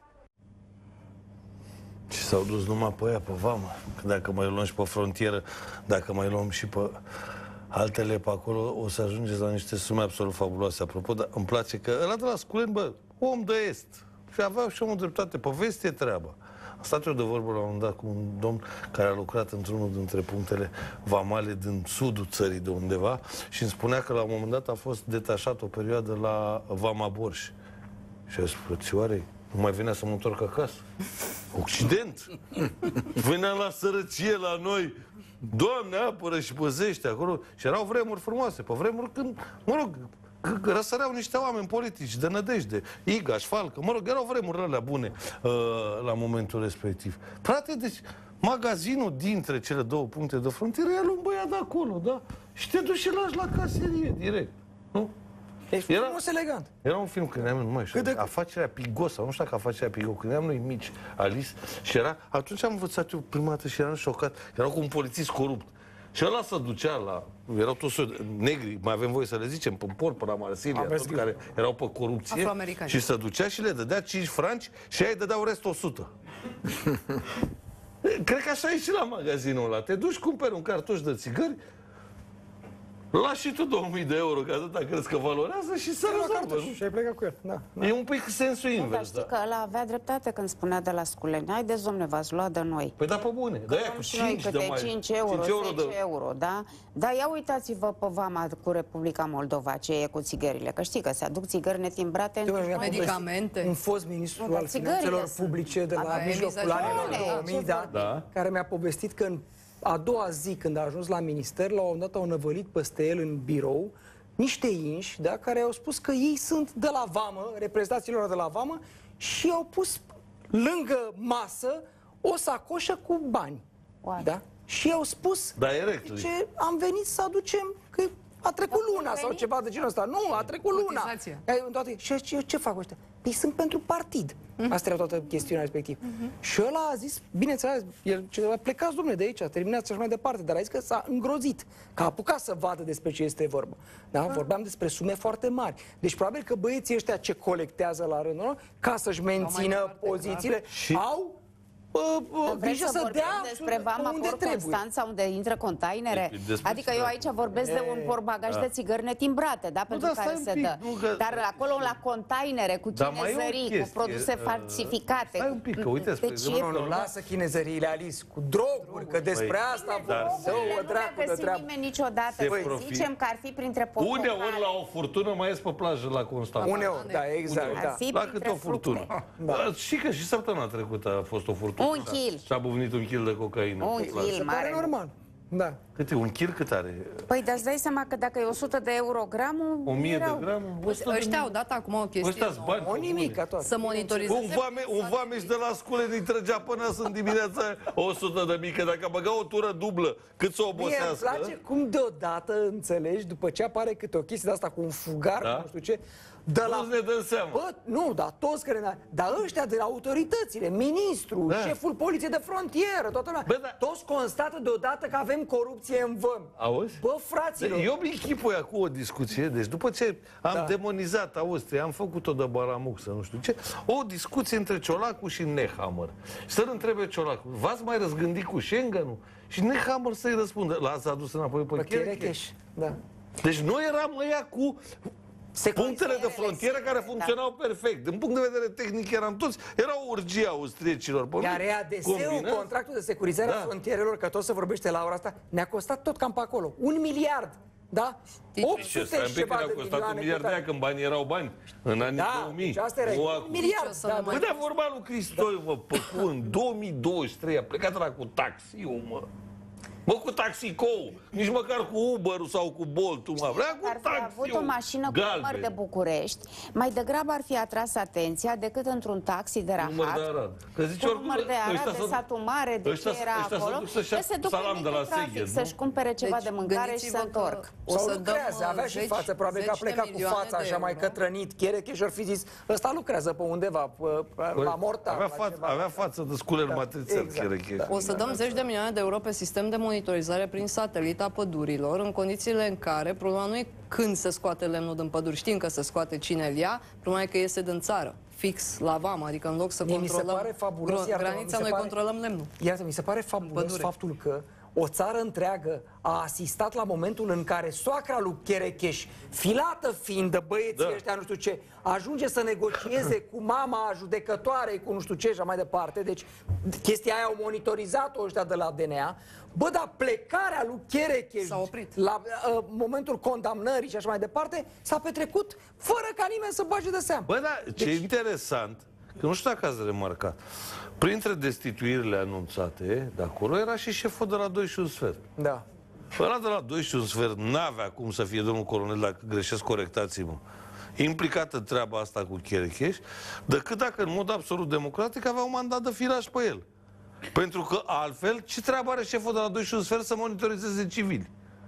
Și s-au dus numai pe aia, pe vamă. Că dacă mai luăm și pe frontieră, dacă mai luăm și pe altele pe acolo, o să ajungeți la niște sume absolut fabuloase. Apropo, dar îmi place că ăla de la Sculeni, bă, om de est. Și aveau și omul dreptate. Pe vest e treaba. Am stat eu de vorbă la un moment dat cu un domn care a lucrat într-unul dintre punctele vamale din sudul țării de undeva și îmi spunea că la un moment dat a fost detașat o perioadă la Vama Borș. Și a zis, frățioare, nu mai venea să mă întorc acasă. Occident! Veneam la sărăcie la noi. Doamne, apără și păzește acolo. Și erau vremuri frumoase. Pe vremuri când, mă rog, răsăreau niște oameni politici de nădejde, Igaș, Falcă, mă rog, erau vremurile alea bune la momentul respectiv. Frate, deci magazinul dintre cele două puncte de frontieră e un băiat de acolo, da? Și te duci și lași la caserie, direct, nu? Era frumos, elegant. Era un film când eram, nu mai știu, Afacerea Pigos, sau nu știu dacă Afacerea Pigos, când eram noi mici, Alice, și era, atunci am învățat eu prima dată și eram șocat, era cu un polițist corupt. Și ăla se ducea la... Erau toți negri, mai avem voie să le zicem, pe port, pe la Marsilia, toți care erau pe corupție. Și se ducea și le dădea 5 franci și ei dădeau restul 100. Cred că așa e și la magazinul ăla. Te duci, cumperi un cartuș de țigări, lași și tu 2000 de euro, că atâta crezi că valorează și să rezolvă. Și ai plecat cu el, da. E un pic sensul invers. Dar știi că ăla avea dreptate când spunea de la Sculeni. Haideți, domne, v-ați luat de noi. Păi da, pe bune. Da, cu 5 de mai... 5 euro, 10 euro, da? Dar ia uitați-vă pe Vama cu Republica Moldova, ce e cu țigările. Că știi că se aduc țigări netimbrate în medicamente. Un fost ministru al finanțelor publice de la mijlocul anilor 2000, care mi-a povestit că în a doua zi, când a ajuns la minister, la un moment dat au năvălit peste el în birou niște inși, da, care au spus că ei sunt de la vamă, reprezentanților de la vamă, și au pus lângă masă o sacoșă cu bani. Da? Și au spus, ce am venit să aducem, că a trecut luna sau ceva de genul ăsta. Nu, a trecut luna. Și ce fac ăștia? Păi sunt pentru partid. Asta era toată chestiunea respectivă. Și ăla a zis, bineînțeles, plecați, domnule, de aici, terminați și mai departe, dar a zis că s-a îngrozit, că a apucat să vadă despre ce este vorba. Da? Vorbeam despre sume foarte mari. Deci probabil că băieții ăștia ce colectează la rândul lor, ca să-și mențină pozițiile, au Vrei să vorbim despre Vamaport Constanța, unde intră containere? Adică eu aici vorbesc de un portbagaj de țigări netimbrate, da, pentru care se dă. Dar acolo la containere, cu chinezării, cu produse falsificate. Stai un pic, că uite, nu, lasă chinezăriile, Alice, cu droguri, că despre asta nu ne-a găsit nimeni niciodată. Zicem că ar fi printre portocale. Uneori la o furtună mai ies pe plajă la Constanța. Uneori, da, exact. La cât o furtună. Și că și săptămâna trecută a fost o furtună. Un kil. S-a buvnit un kil de cocaină. Un kil mare. Normal. Da. Cât e? Un kil cât are? Păi, dar îți dai seama că dacă e 100 de euro gramul... 1000 de grame? Ăștia au dat acum o chestie. O nimică tot. Să monitorizeze... Un vameș de la Sculen îi trăgea până în dimineața 100 de mii, că dacă băga o tură dublă, cât să obosească... Mie îmi place cum deodată, înțelegi, după ce apare câte o chestie de asta cu un fugar, nu știu ce... Nu ne dăm seama. Bă, nu, dar toți care... Dar ăștia de la autoritățile, ministrul, șeful poliției de frontieră, toată lumea, toți constată deodată că avem corupție în văm. Auzi? Bă, fraților... Eu mi închipui acum o discuție, deci după ce am demonizat Austria, am făcut-o de Baramuc, să nu știu ce, o discuție între Ciolacu și Nehammer. Să-l întrebe Ciolacu, v-ați mai răzgândit cu Schengen-ul? Și Nehammer să-i răspundă, l-ați adus înapoi pe Cherecheș. Da. Deci noi eram ăia cu... punctele de frontieră care funcționau perfect. Din punct de vedere tehnic eram toți, era o urgie a austriecilor. Iar EADS-ul, contractul de securizare a frontierelor, că tot se vorbește la ora asta, ne-a costat tot cam pe acolo. 1 miliard. Da? 800 și ceva de milioane. 1 miliard de aia când banii erau bani. În anii 2000. Deci asta era 1 miliard. Bă, dar vorba lui Cristoi, mă, în 2023 a plecat la cu taxiul, mă. Bă, cu taxicou, nici măcar cu Uber-ul sau cu Bolt-ul, mă. Vrea cu taxiul. Ar fi avut o mașină cu număr de București, mai degrabă ar fi atras atenția decât într-un taxi de Rahat. Număr de Arad. Că zice, cu număr de Arad, de satul mare, de ce era acolo. Să se ducă în trafic, să-și cumpere ceva de mâncare și să întorc. Sau lucrează, avea și față, probabil că a plecat cu fața așa mai cătrănit, Cherecheș și-ar fi zis, ăsta lucrează pe undeva, la Mortar. Avea față de Sculen matrițel, Cherecheș. O să dăm 10 de milioane de euro pe sistem de monitorizare prin satelit a pădurilor, în condițiile în care problema nu e când se scoate lemnul din păduri, știm că se scoate cine îl ia, problema e că iese din țară, fix la vamă, adică în loc să controlăm granița, noi controlăm lemnul. Iată, mi se pare fabulos faptul că o țară întreagă a asistat la momentul în care soacra lui Cherecheș, filată fiind de băieții ăștia, nu știu ce, ajunge să negocieze cu mama judecătoare, cu nu știu ce și mai departe. Deci chestia aia au monitorizat-o ăștia de la DNA. Bă, dar plecarea lui Cherecheș la momentul condamnării și așa mai departe s-a petrecut fără ca nimeni să bage de seamă. Bă, da, ce interesant, că nu știu dacă ați remarcat, printre destituirile anunțate de acolo era și șeful de la 2 și un sfert. Da. Ăla de la 2 și un sfert n-avea cum să fie, domnul colonel, dacă greșesc, corectați-mă, implicat în treaba asta cu Cherecheș, decât dacă în mod absolut democratic avea un mandat de firaj pe el. Pentru că altfel, ce treabă are șeful de la 2 și un sfert să monitorizeze civili?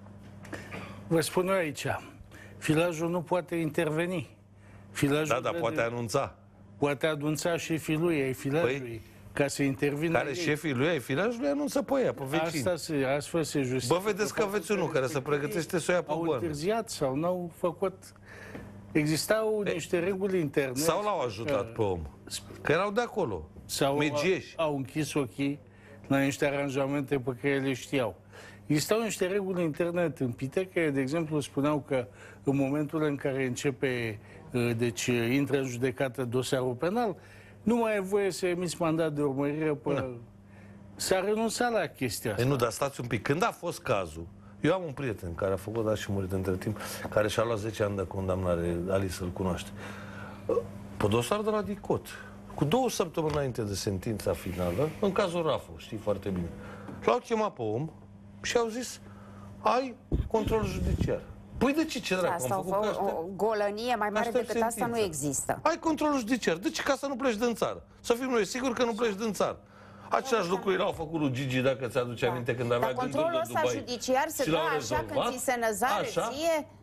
Vă spun eu aici, filajul nu poate interveni. Filajul poate anunța. Poate anunța șefii lui, ai filajului, ca să intervină. Care șefii lui, ai filajului, anunță pe ea, pe vecini. Astfel se justifică. Bă, vedeți că aveți unul care se pregătește să o ia pe bani. Au întârziat sau n-au făcut... Existau niște reguli interne. Sau l-au ajutat pe om. Că erau de acolo. Sau au închis ochii la niște aranjamente pe care le știau. Existau niște reguli interne întâmpite care, de exemplu, spuneau că în momentul în care începe, deci intră în judecată dosarul penal, nu mai e voie să emiți mandat de urmărire până... S-a renunțat la chestia asta. Nu, dar stați un pic. Când a fost cazul, eu am un prieten care a făcut, și murit între timp, care și-a luat 10 ani de condamnare, Alice îl cunoaște, pe dosar de la DICOT, cu 2 săptămâni înainte de sentința finală, în cazul Rafo, știi foarte bine. L-au chemat pe om și au zis, ai control judiciar. Păi de ce dracu? Asta o golănie mai mare decât asta nu există. Ai control judiciar. De ce? Ca să nu pleci din țară. Să fim noi siguri că nu pleci din țară. Același lucru l-au făcut lui Gigi, dacă ți-aduce aminte, când avea gândul de Dubai. Dar controlul ăsta judiciar se dă așa când ți se năzare ție?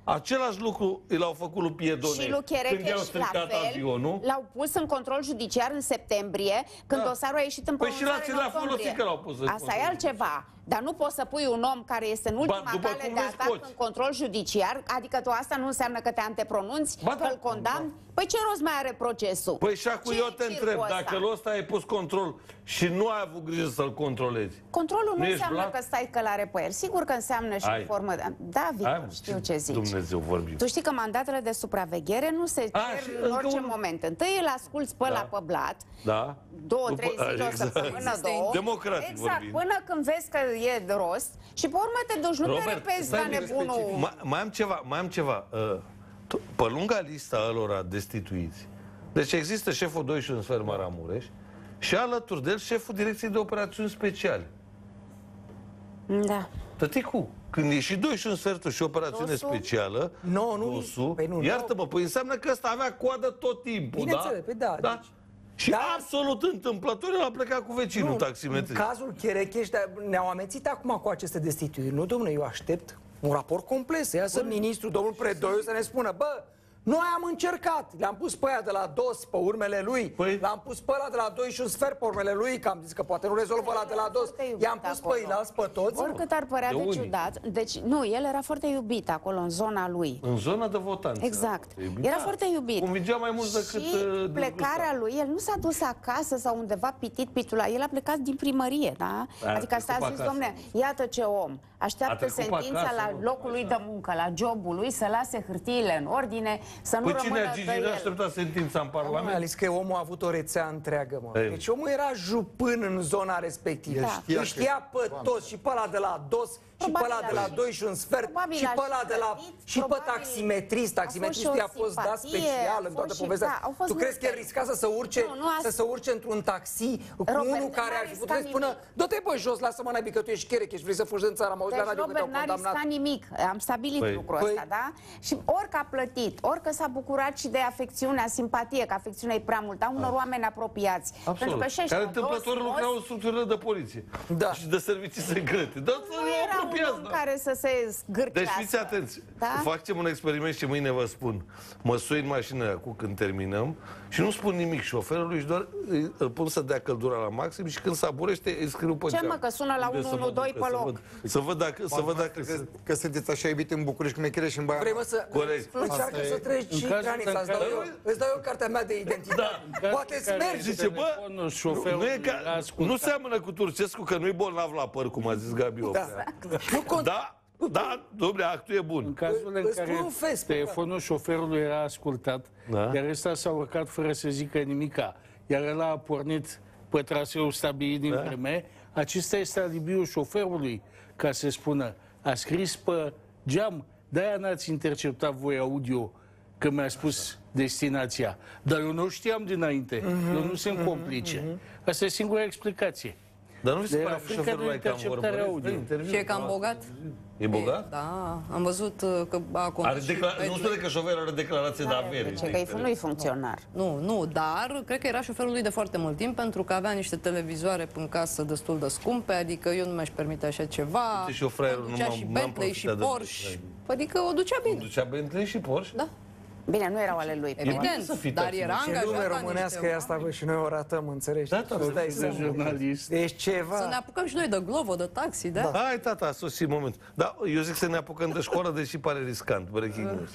Același lucru l-au făcut lui Piedone. Și lui Cherecheș, la fel, l-au pus în control judiciar în septembrie, când dosarul a ieșit în pronunțare în octombrie. Asta e altceva. Dar nu poți să pui un om care este în ultima cale de atac în control judiciar, adică tu asta nu înseamnă că te antepronunți, că îl condamni? Păi ce rost mai are procesul? Păi și acum eu te întreb, dacă lui ăsta ai pus control și nu ai avut grijă să-l controlezi. Controlul nu înseamnă că stai călare pe el. Sigur că înseamnă și formă de... Da, Victor, știu ce zici. Dumnezeu vorbim. Tu știi că mandatele de supraveghere nu se cer în orice moment. Întâi îl asculți pe ăla pe blat, 2-3 zile, o săptămână, 2. Democratic vorbim. Până când vezi că e de rost și pe urmă te duci, nu te repezi la nebunul. Mai am ceva. Pe lunga lista alora destituiți, deci există șeful 2 și un sfert Maramureș și alături de el șeful Direcției de Operațiuni Speciale. Da. Tăticu, când e și 2 și un sfertul și operațiune specială, iartă-mă, păi înseamnă că ăsta avea coadă tot timpul, bineînțeles, da? Da? Și absolut întâmplător el a plecat cu vecinul taximetrist. În cazul Cherecheș, ne-au amețit acum cu aceste destituiri. Nu, domnule, eu aștept un raport complet, să iasă ministrul, domnul Predoiu, să ne spună, bă, noi am încercat, le-am pus pe aia de la DOS pe urmele lui, l-am pus pe ăla de la 2 și un sfert pe urmele lui, că am zis că poate nu rezolvă ăla de la DOS, i-am pus pe ei, pe toți. Oricât ar părea de ciudat, deci nu, el era foarte iubit acolo, în zona lui. În zona de votanți. Exact. Era foarte iubit. Convingea mai mult decât... Și plecarea lui, el nu s-a dus acasă sau undeva pitit pitula, el a plecat din primărie, da? Adică asta a zis, domne, iată ce om, așteaptă sentința la locul lui de muncă, la jobul lui, să lase hârtiile în ordine, să nu rămână pe cine a așteptat sentința în Parlament? Mai ales că omul a avut o rețea întreagă, mă. Deci omul era jupân în zona respectivă. Îl știa pe toți, și pe ăla de la DOS, și pe ăla de la 2 și un sfert, și pe ăla de la... și pe taximetrist. Taximetristul i-a fost dat special în toată povestea. Tu crezi că el risca să se urce într-un taxi cu unul care ar fi putut să spună, dă-te bă jos, lasă-mă naibii că tu ești Cherecheș, vrei să fugi din țara, mă auzi la radio că te-au condamnat. Robert n-a riscat nimic, am stabilit lucrul ăsta, da? Și orică a plătit, orică s-a bucurat și de afecțiunea, simpatie, că afecțiunea e prea mult, a unor oameni apropiați. Absolut. Care întâmplător lucrau în structurile de poliție și de servicii secrete. Dar care să se zgârcească. Deci fiți atenți. Facem un experiment și mâine vă spun. Mă sui în mașină acum când terminăm și nu spun nimic șoferului și doar îl pun să dea căldura la maxim și când saburește îi scriu pe geam. Ce mă, că sună la 112 pe loc? Să văd dacă că sunteți așa iubit în București cum e Cherecheș și în Baia. Vrei mă să încearcă să treci și granița, îți dau eu cartea mea de identitate. Poate-ți mergi. Zice, bă, nu seamănă cu Turcescu că nu-i bolnav la păr, cum a zis Gabi Oprea. Da, dom'le, actul e bun. În cazul în care telefonul șoferului era ascultat, iar ăsta s-a urcat fără să zică nimica, iar ăla a pornit pe traseul stabilit din vreme, acesta este alibiul șoferului, ca să spună, a scris pe geam, de-aia n-ați interceptat voi audio, că mi-a spus destinația. Dar eu nu știam dinainte, eu nu sunt complice. Asta e singura explicație. Dar nu vi se pare că șoferul ăla e cam vorbăresc? Și e cam bogat? E bogat? Da, am văzut că a condus. Nu spune că șoferul are declarație de avere. Deci că nu-i funcționar. Nu, dar cred că era șoferul lui de foarte mult timp, pentru că avea niște televizoare în casă destul de scumpe, adică eu nu mi-aș permite așa ceva. Și fraierul ducea și Bentley și Porsche. Adică o ducea bine. Ducea Bentley și Porsche? Da. Bine, nu erau ale lui. Evident, dar era angajat. Ce lume românească e asta, bă, și noi o ratăm, înțelegi? Da, jurnalist. Deci ceva... Să ne apucăm și noi de Glovo, de taxi, da? Hai, tata, a sosit momentul. Da, eu zic să ne apucăm de școală, deși pare riscant. Breaking news.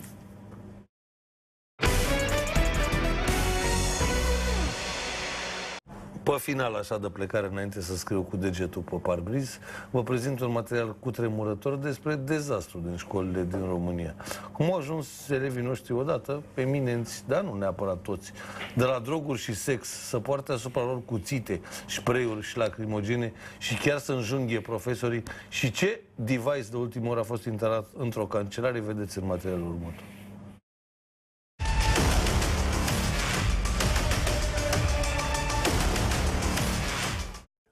Pe final, așa de plecare, înainte să scriu cu degetul pe parbriz, vă prezint un material cutremurător despre dezastru din școlile din România. Cum au ajuns elevii noștri odată, eminenți, dar nu neapărat toți, de la droguri și sex, să poarte asupra lor cuțite, spray-uri și lacrimogene și chiar să înjunghie profesorii, și ce device de ultimă oră a fost instalat într-o cancelare, vedeți în materialul următor.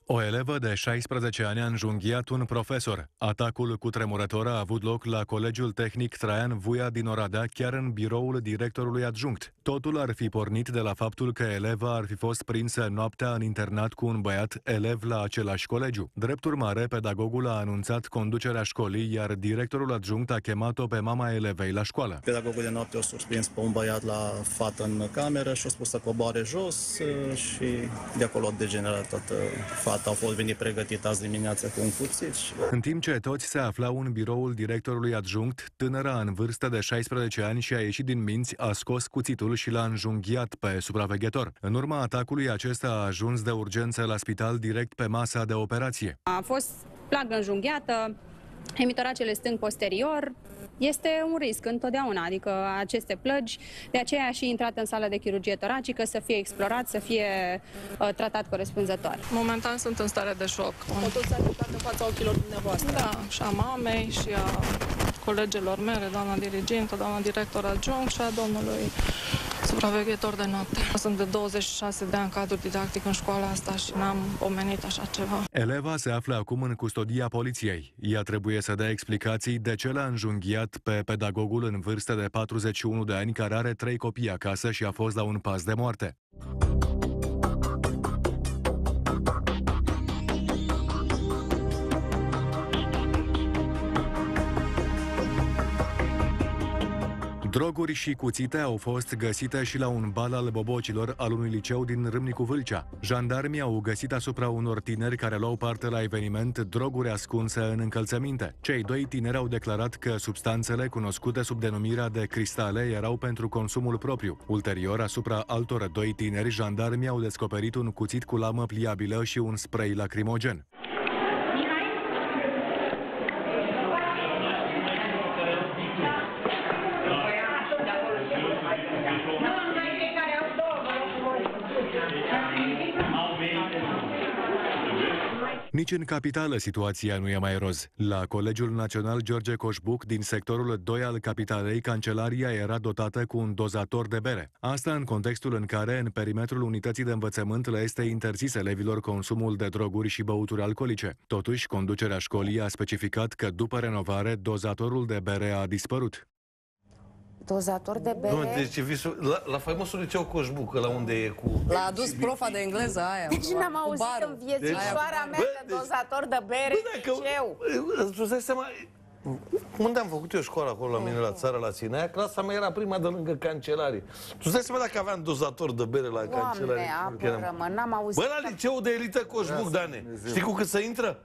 O elevă de 16 ani a înjunghiat un profesor. Atacul cutremurător a avut loc la Colegiul Tehnic Traian Vuia din Oradea, chiar în biroul directorului adjunct. Totul ar fi pornit de la faptul că eleva ar fi fost prinsă noaptea în internat cu un băiat elev la același colegiu. Drept urmare, pedagogul a anunțat conducerea școlii, iar directorul adjunct a chemat-o pe mama elevei la școală. Pedagogul de noapte a surprins pe un băiat la fată în cameră și a spus să coboare jos și de acolo a degenerat toată fata. Au fost venit pregătit azi dimineață cu un cuțit. În timp ce toți se aflau în biroul directorului adjunct, tânăra în vârstă de 16 ani și-a ieșit din minți, a scos cuțitul și l-a înjunghiat pe supraveghetor. În urma atacului, acesta a ajuns de urgență la spital direct pe masa de operație. A fost plagă înjunghiată, emitoracele stâng posterior. Este un risc întotdeauna, adică aceste plăgi, de aceea a și intrat în sala de chirurgie toracică să fie explorat, să fie tratat corespunzător. Momentan sunt în stare de șoc. Totul s-a întâmplat în fața ochilor dumneavoastră. Da, și a mamei și a colegilor mele, doamna dirigintă, doamna director adjunct și a domnului supraveghetor de noapte. Sunt de 26 de ani cadru didactic în școala asta și n-am pomenit așa ceva. Eleva se află acum în custodia poliției. Ea trebuie să dea explicații de ce l-a înjunghiat pe pedagogul în vârstă de 41 de ani care are 3 copii acasă și a fost la un pas de moarte. Droguri și cuțite au fost găsite și la un bal al bobocilor al unui liceu din Râmnicu Vâlcea. Jandarmii au găsit asupra unor tineri care luau parte la eveniment droguri ascunse în încălțăminte. Cei 2 tineri au declarat că substanțele cunoscute sub denumirea de cristale erau pentru consumul propriu. Ulterior, asupra altor 2 tineri, jandarmii au descoperit un cuțit cu lamă pliabilă și un spray lacrimogen. Nici în capitală situația nu e mai roz. La Colegiul Național George Coșbuc, din sectorul 2 al capitalei, cancelaria era dotată cu un dozator de bere. Asta în contextul în care, în perimetrul unității de învățământ, le este interzis elevilor consumul de droguri și băuturi alcoolice. Totuși, conducerea școlii a specificat că, după renovare, dozatorul de bere a dispărut. Dozator de bere? Nu, deci visul, la faimosul liceu Coșbuc, la unde e cu... L-a adus profa de engleză aia. Deci n-am auzit în viețișoara mea de dozator de bere în liceu. Îți dai seama, unde am făcut eu școala acolo la mine la țară, la Sinaia, clasa mea era prima de lângă cancelarie. Tu îți dai seama dacă aveam dozator de bere la cancelarie? Doamne, apără-mă, n-am auzit. Bă, la liceu de elită Coșbuc, Dane, știi cu cât să intră?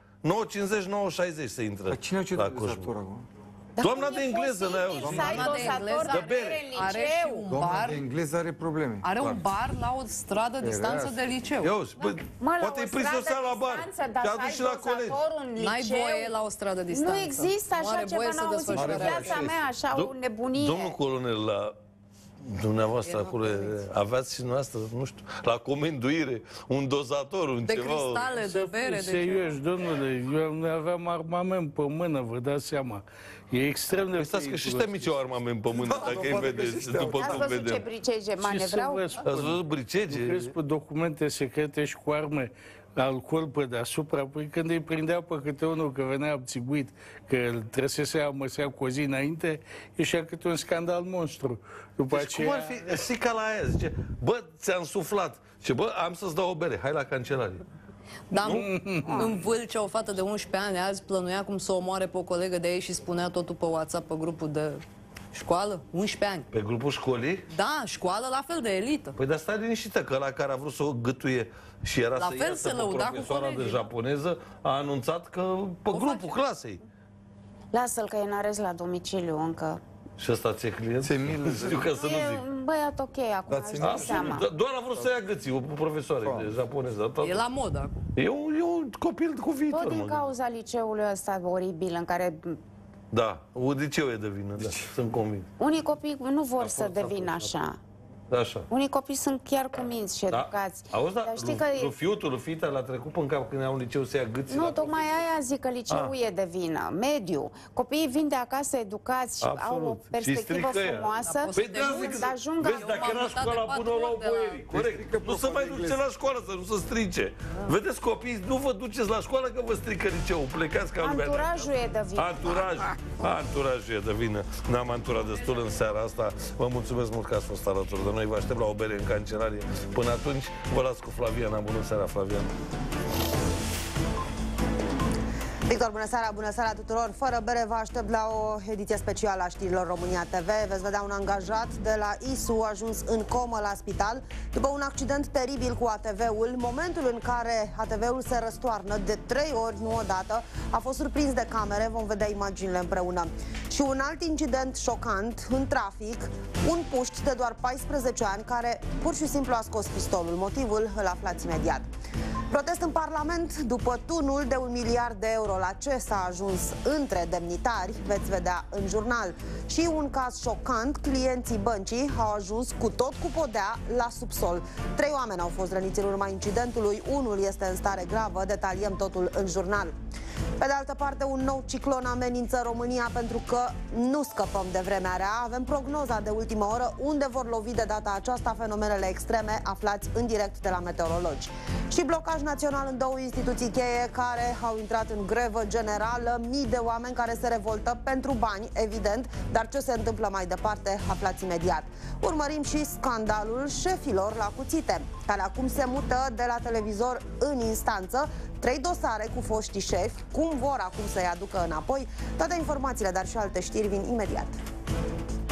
9,50, 9,60 să intră. Cine a cerut dozator acum? Doamna de engleză, n-ai auzit? Doamna de engleză are și un bar. Doamna de engleză are probleme. Are un bar la o stradă distanță de liceu. Poate e prins o seară la bar. Te aduci și la colegi. N-ai voie la o stradă distanță. Nu există așa ceva, n-am auzit în viața mea, așa o nebunie. Domnul colonel, la dumneavoastră acolo, aveați și noastră, nu știu, la comenduire, un dozator, un de ceva... De cristale, de bere, de serios, domnule, eu aveam armament pe mână, vă dați seama. E extrem de... Stați că și ăștia mici au armament pe mână, dacă îi vedeți, după cum vedem. Ați văzut ce bricege manevrau? Ați văzut bricege? Lucrez pe documente secrete și cu arme, alcool pe deasupra, păi când îi prindeau pe câte unul că venea abțibuit, că trăsese amăsea cu o zi înainte, ieșea câte un scandal monstru. După deci aceea... cum ar fi? Sica la aia, zice, bă, ți-am suflat. Și bă, am să-ți dau o bere, hai la cancelarie. Da, în Vâlcea, o fată de 11 ani azi plănuia cum să o omoare pe o colegă de ei și spunea totul pe WhatsApp, pe grupul de școală, 11 ani. Pe grupul școlii? Da, școală la fel de elită. Păi dar stai liniștită, că ăla care a vrut să o gâtuie și era la să fel se lăuda cu profesoara de japoneză, a anunțat că pe grupul clasei. Lasă-l că e în arest la domiciliu încă. Și ăsta ți-e client? Știu că să nu zic. E băiat ok, acum își dă seama. Doar a vrut să ia gâții, o profesoară de japoneză. E la modă acum. E un copil cu viitor. Tot din cauza liceului ăsta oribil în care... Da, de ce e de vină, da, sunt convins. Unii copii nu vor să devină așa. Așa. Unii copii sunt chiar cuminți și educați. Auzi, dar lui fiita l-a trecut până cap când era un liceu să ia gâții. Nu, tocmai aia zic că liceul e de vină. Mediu. Copiii vin de acasă educați și au o perspectivă frumoasă. Păi da, ajung. Vezi, dacă era școala bună, o luau boierii. Corect. Nu se mai duce la școală, să nu se strice. Vedeți, copii, nu vă duceți la școală că vă strică liceul. Plecați ca lumea. Anturajul e de vină. Anturajul e de vină. N-am anturat destul în seara asta. Vă mulțumesc mult că ați fost alături de noi. Vă aștept la o bere în cancelarie. Până atunci, vă las cu Flaviana. Bună seara, Flaviana. Victor, bună seara tuturor! Fără bere vă aștept la o ediție specială a știrilor România TV. Veți vedea un angajat de la ISU ajuns în comă la spital după un accident teribil cu ATV-ul. Momentul în care ATV-ul se răstoarnă de 3 ori, nu odată, a fost surprins de camere. Vom vedea imaginile împreună. Și un alt incident șocant în trafic, un puști de doar 14 ani care pur și simplu a scos pistolul. Motivul îl aflați imediat. Protest în Parlament după tunul de 1 miliard de euro. La ce s-a ajuns între demnitari, veți vedea în jurnal. Și un caz șocant, clienții băncii au ajuns cu tot cu podea la subsol. 3 oameni au fost răniți în urma incidentului, unul este în stare gravă, detaliem totul în jurnal. Pe de altă parte, un nou ciclon amenință România pentru că nu scăpăm de vremea rea. Avem prognoza de ultimă oră unde vor lovi de data aceasta fenomenele extreme, aflați în direct de la meteorologi. Și blocaj național în 2 instituții cheie care au intrat în grevă generală, mii de oameni care se revoltă pentru bani, evident, dar ce se întâmplă mai departe, aflați imediat. Urmărim și scandalul șefilor la cuțite, care acum se mută de la televizor în instanță. 3 dosare cu foștii șefi, cum vor acum să-i aducă înapoi. Toate informațiile, dar și alte știri vin imediat.